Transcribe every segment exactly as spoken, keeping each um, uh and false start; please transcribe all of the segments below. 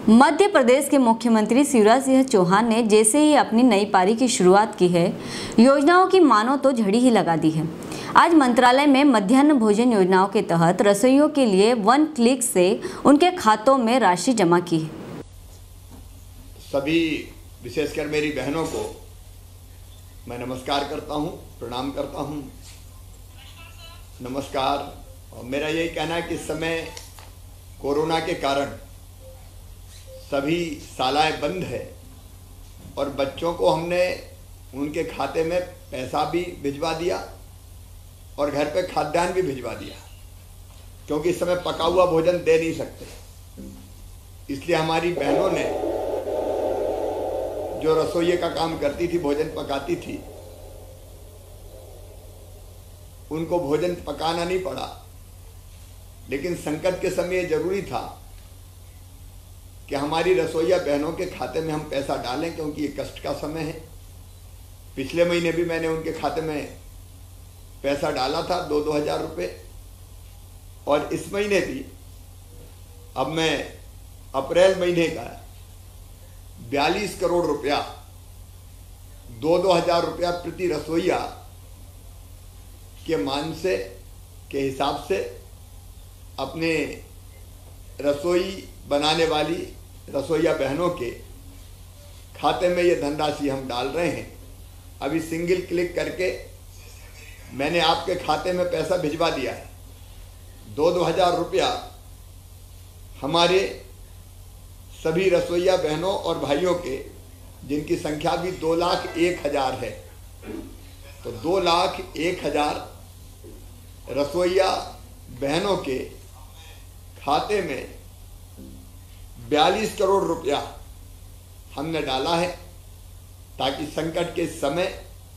मध्य प्रदेश के मुख्यमंत्री शिवराज सिंह चौहान ने जैसे ही अपनी नई पारी की शुरुआत की है, योजनाओं की मानो तो झड़ी ही लगा दी है। आज मंत्रालय में मध्याह्न भोजन योजनाओं के तहत रसोइयों के लिए वन क्लिक से उनके खातों में राशि जमा की है। सभी विशेषकर मेरी बहनों को मैं नमस्कार करता हूं, प्रणाम करता हूं। नमस्कार। और मेरा यही कहना है कि इस समय कोरोना के कारण सभी शालाएं बंद है और बच्चों को हमने उनके खाते में पैसा भी भिजवा दिया और घर पे खाद्यान्न भी भिजवा दिया, क्योंकि इस समय पका हुआ भोजन दे नहीं सकते। इसलिए हमारी बहनों ने जो रसोइये का काम करती थी, भोजन पकाती थी, उनको भोजन पकाना नहीं पड़ा। लेकिन संकट के समय ये जरूरी था कि हमारी रसोइया बहनों के खाते में हम पैसा डालें, क्योंकि ये कष्ट का समय है। पिछले महीने भी मैंने उनके खाते में पैसा डाला था, दो दो हजार रुपये, और इस महीने भी अब मैं अप्रैल महीने का बयालीस करोड़ रुपया, दो दो हजार रुपया प्रति रसोइया के मान से के हिसाब से अपने रसोई बनाने वाली रसोइया बहनों के खाते में ये धनराशि हम डाल रहे हैं। अभी सिंगल क्लिक करके मैंने आपके खाते में पैसा भिजवा दिया है। दो दो हजार रुपया हमारे सभी रसोइया बहनों और भाइयों के, जिनकी संख्या भी दो लाख एक हजार है, तो दो लाख एक हजार रसोइया बहनों के खाते में बयालीस करोड़ रुपया हमने डाला है, ताकि संकट के समय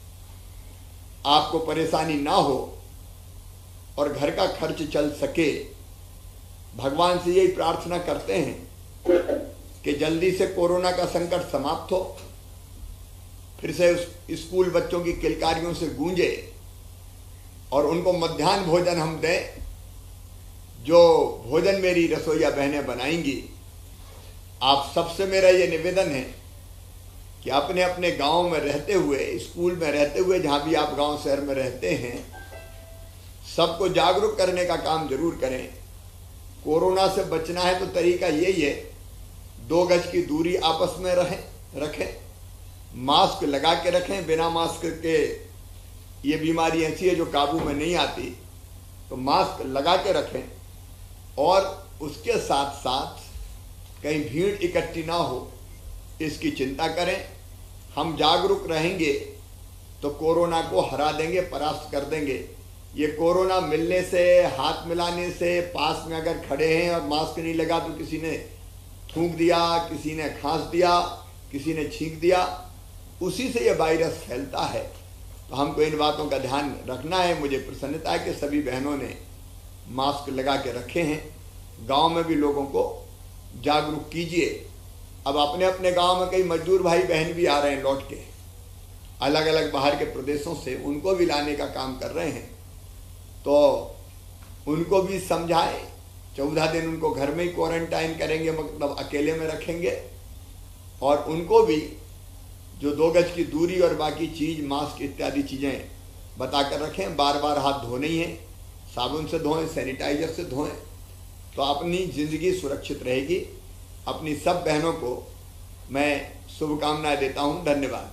आपको परेशानी ना हो और घर का खर्च चल सके। भगवान से यही प्रार्थना करते हैं कि जल्दी से कोरोना का संकट समाप्त हो, फिर से उस स्कूल बच्चों की किलकारियों से गूंजे और उनको मध्याह्न भोजन हम दें। जो भोजन मेरी रसोइया बहनें बनाएंगी, आप सबसे मेरा ये निवेदन है कि अपने अपने गांव में रहते हुए, स्कूल में रहते हुए, जहां भी आप गांव शहर में रहते हैं, सबको जागरूक करने का काम जरूर करें। कोरोना से बचना है तो तरीका यही है, दो गज की दूरी आपस में रहें रखें, मास्क लगा के रखें। बिना मास्क के ये बीमारी ऐसी है जो काबू में नहीं आती, तो मास्क लगा के रखें। और उसके साथ साथ कहीं भीड़ इकट्ठी ना हो, इसकी चिंता करें। हम जागरूक रहेंगे तो कोरोना को हरा देंगे, परास्त कर देंगे। ये कोरोना मिलने से, हाथ मिलाने से, पास में अगर खड़े हैं और मास्क नहीं लगा तो किसी ने थूक दिया, किसी ने खांस दिया, किसी ने छींक दिया, उसी से ये वायरस फैलता है। तो हमको इन बातों का ध्यान रखना है। मुझे प्रसन्नता है कि सभी बहनों ने मास्क लगा के रखे हैं। गांव में भी लोगों को जागरूक कीजिए। अब अपने अपने गांव में कई मजदूर भाई बहन भी आ रहे हैं लौट के, अलग अलग बाहर के प्रदेशों से, उनको भी लाने का काम कर रहे हैं। तो उनको भी समझाएं। चौदह दिन उनको घर में ही क्वारंटाइन करेंगे, मतलब अकेले में रखेंगे, और उनको भी जो दो गज की दूरी और बाकी चीज, मास्क इत्यादि चीजें बताकर रखें। बार बार हाथ धोने ही है, साबुन से धोएं, सैनिटाइजर से धोएं, तो अपनी जिंदगी सुरक्षित रहेगी। अपनी सब बहनों को मैं शुभकामनाएं देता हूं। धन्यवाद।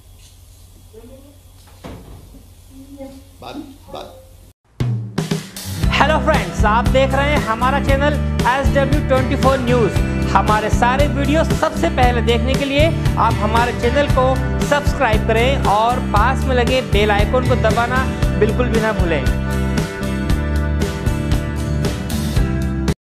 बात बात हेलो फ्रेंड्स, आप देख रहे हैं हमारा channel S W twenty four news. हमारे सारे वीडियो सबसे पहले देखने के लिए आप हमारे चैनल को सब्सक्राइब करें और पास में लगे बेल आइकन को दबाना बिल्कुल भी ना भूलें।